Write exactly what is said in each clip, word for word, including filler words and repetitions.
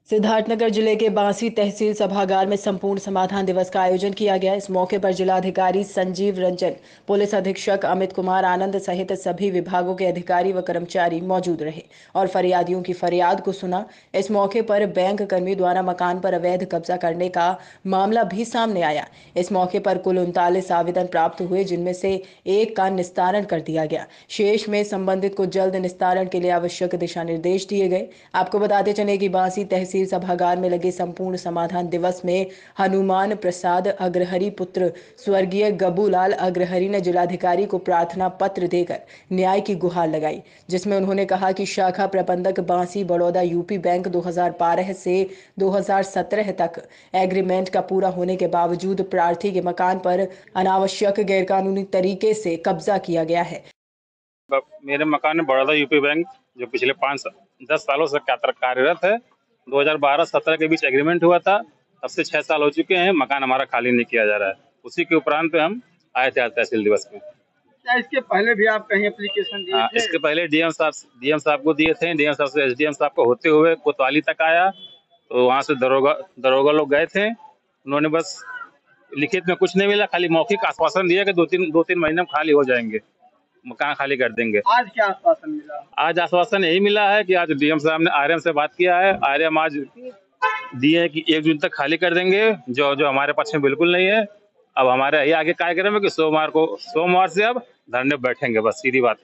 सिद्धार्थनगर जिले के बांसी तहसील सभागार में संपूर्ण समाधान दिवस का आयोजन किया गया। इस मौके पर जिलाधिकारी संजीव रंजन, पुलिस अधीक्षक अमित कुमार आनंद सहित सभी विभागों के अधिकारी व कर्मचारी मौजूद रहे और फरियादियों की फरियाद को सुना। इस मौके पर बैंक कर्मी द्वारा मकान पर अवैध कब्जा करने का मामला भी सामने आया। इस मौके पर कुल उनतालीस आवेदन प्राप्त हुए, जिनमें से एक का निस्तारण कर दिया गया। शेष में संबंधित को जल्द निस्तारण के लिए आवश्यक दिशा निर्देश दिए गए। आपको बताते चले कि बांसी तहसील सभागार में लगे संपूर्ण समाधान दिवस में हनुमान प्रसाद अग्रहरि पुत्र स्वर्गीय गबूलाल अग्रहरि ने जिलाधिकारी को प्रार्थना पत्र देकर न्याय की गुहार लगाई, जिसमें उन्होंने कहा कि शाखा प्रबंधक बांसी बड़ौदा यूपी बैंक दो हज़ार बारह से दो हज़ार सत्रह तक एग्रीमेंट का पूरा होने के बावजूद प्रार्थी के मकान पर अनावश्यक गैरकानूनी तरीके से कब्जा किया गया है। मेरे मकान में बड़ौदा यूपी बैंक जो पिछले पाँच दस सालों से कार्यरत है, दो हज़ार बारह सत्रह के बीच एग्रीमेंट हुआ था। तब से छह साल हो चुके हैं, मकान हमारा खाली नहीं किया जा रहा है। उसी के उपरांत पे हम आए थे आज तहसील दिवस में। क्या इसके पहले भी आप कहीं एप्लीकेशन दिए थे? इसके पहले डीएम साहब डीएम साहब को दिए थे। डीएम साहब से एसडीएम साहब को होते हुए कोतवाली तक आया, तो वहाँ से दरोगा दरोगा लोग गए थे। उन्होंने बस लिखित में कुछ नहीं मिला, खाली मौखिक आश्वासन दिया कि दो तीन दो तीन महीने में खाली हो जाएंगे, मकान खाली कर देंगे। आज क्या आश्वासन मिला? आज आश्वासन यही मिला है कि आज डीएम साहब ने आरएम से बात किया है। आरएम आज दिए है कि एक जून तक खाली कर देंगे, जो जो हमारे पक्ष में बिल्कुल नहीं है। अब हमारे यही आगे कार्यक्रम है कि सोमवार को सोमवार से अब धरने बैठेंगे, बस सीधी बात।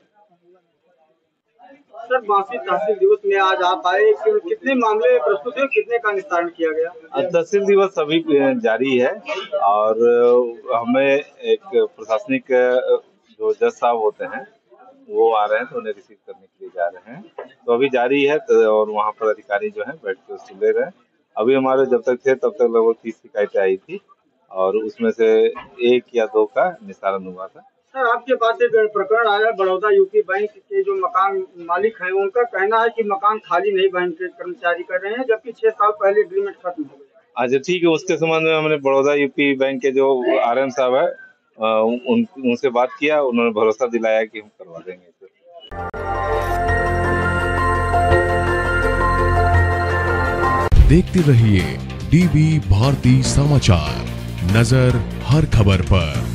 सर, बांसी तहसील दिवस में आज आप आए, कितने मामले प्रस्तुत हुए, कितने का निस्तारण किया गया? तहसील दिवस अभी जारी है और हमें एक प्रशासनिक जो जज साहब होते हैं वो आ रहे हैं, तो उन्हें रिसीव करने के लिए जा रहे हैं। तो अभी जारी है, तो और वहाँ पर अधिकारी जो है बैठ के उसको ले रहे हैं। अभी हमारे जब तक थे तब तक लगभग तीस शिकायतें आई थी और उसमें से एक या दो का निस्तारण हुआ था। सर, आपके पास एक प्रकरण आया है, बड़ौदा यूपी बैंक के जो मकान मालिक हैं उनका कहना है कि मकान खाली नहीं बैंक के कर्मचारी कर रहे हैं, जबकि छह साल पहले एग्रीमेंट खत्म हो गया। अच्छा, ठीक है। उसके संबंध में हमने बड़ौदा यूपी बैंक के जो आरएम साहब है उन उनसे बात किया, उन्होंने भरोसा दिलाया कि हम करवा देंगे। देखते रहिए डीबी भारती समाचार, नजर हर खबर पर।